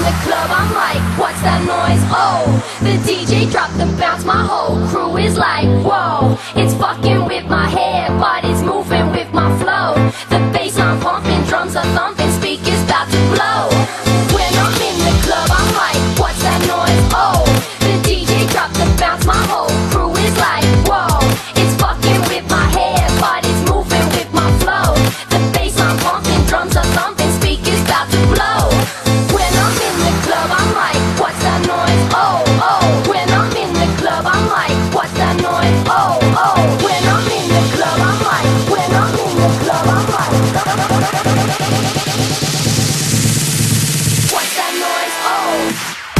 the club, I'm like, what's that noise? Oh, the DJ dropped the bounce, my whole crew is like, whoa. It's fucking with my head, but it's moving with my flow. The bass I'm pumping, drums are thumping, speakers about to blow. When I'm in the club, I'm like, what's that noise? Oh, the DJ dropped the bounce, my whole crew is like, whoa. It's fucking with my head, but it's moving with my flow. The bass I'm pumping, drums are thumping, speakers about to blow. When I'm in the club, I'm like, what's that noise? Oh, oh. When I'm in the club, I'm like, what's that noise? Oh, oh. When I'm in the club, I'm like, when I'm in the club, I'm like, what's that noise? Oh.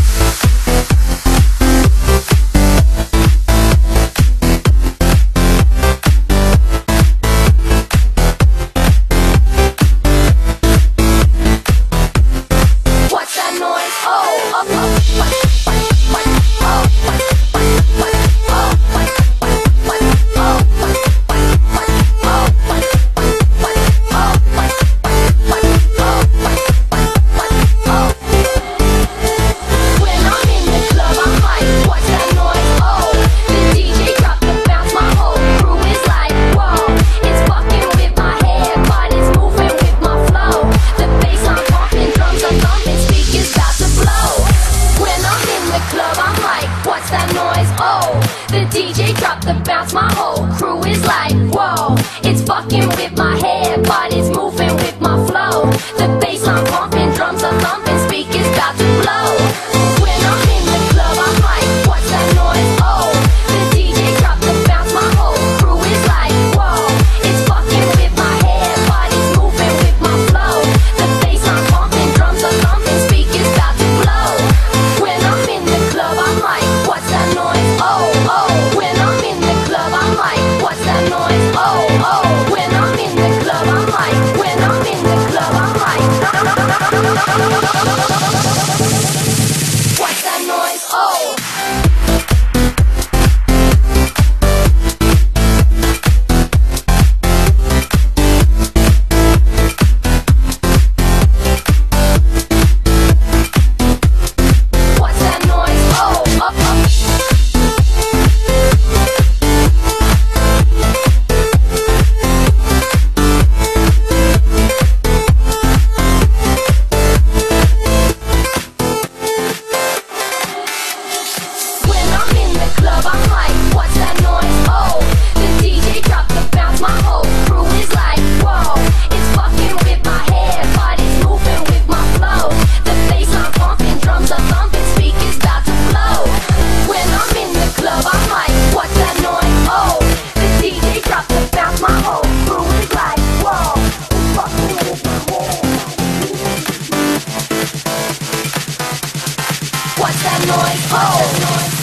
The DJ dropped the bounce, my whole crew is like, whoa. It's fucking with my head, but it's moving with my flow. The bass I'm pumping, drums are thumping, speakers about to blow. When I'm in the club, I'm like, what's that noise? Oh, the DJ dropped the bounce, my whole crew is like, whoa. It's fucking with my head, but it's moving with my flow. The bass I'm pumping, drums are thumping, speakers about to blow. When I'm in the club, I'm like, what's that noise? Oh, oh. When I'm in the club, I'm like, what's that noise? Oh, oh. When I'm in the club, I'm like, when I'm in the club, I'm like, what's that noise? Oh. I'm like, what's that noise? Oh, the DJ dropped the bounce, my whole crew is like, whoa. It's fucking with my head, but it's moving with my flow. The bass I'm pumping, drums are thumping, speakers about to blow. When I'm in the club, I'm like, what's that noise? Oh, the DJ dropped the bounce, my whole crew is like, whoa. It's fucking with my head. What's that noise? Oh.